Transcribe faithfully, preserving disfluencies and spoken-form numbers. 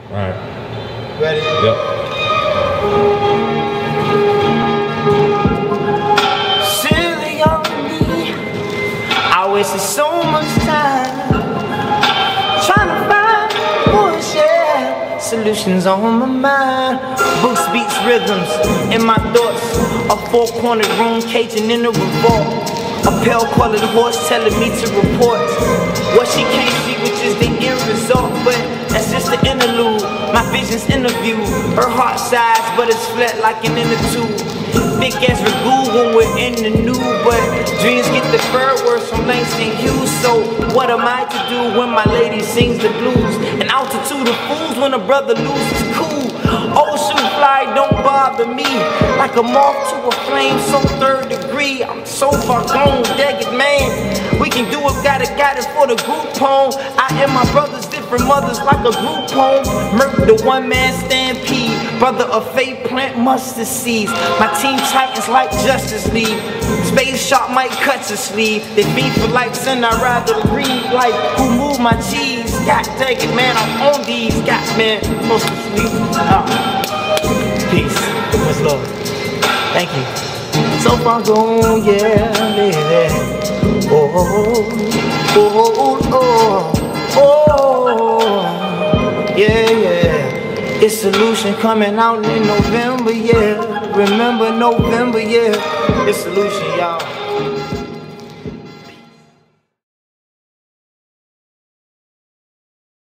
Alright. Ready? Yep. Silly on me, I wasted so much time trying to find bullshit solutions on my mind. Books, beats, rhythms in my thoughts. A four-cornered room caging in a revolt. A pale-colored horse telling me to report what she can't see, which is the end result. But that's just the interlude. My vision's in the view. Her heart size, but it's flat like an inner tube. Thick as ragu when we're in the new, but dreams get deferred worse from Langston Hughes. So what am I to do when my lady sings the blues? An altitude of fools when a brother loses cool. Ocean fly don't bother me, like a moth to a flame, so third degree. I'm so far gone, dag it, man. We can do it, got it, got it for the group home. I and my brothers, different mothers, like a group home. Murk the one man stampede, brother of fate, plant mustard seeds. My team titans like Justice League. Space Shark might cut your sleeve. They beat for likes and I'd rather read like who moved my cheese. God dang it, man, I'm on these. God, man, supposed to sleep. Oh. Peace. Much love. Thank you. So far gone, yeah, baby. Oh, oh, oh, oh, oh, yeah, yeah. It's Solution coming out in November, yeah. Remember November, yeah. It's Solution, y'all.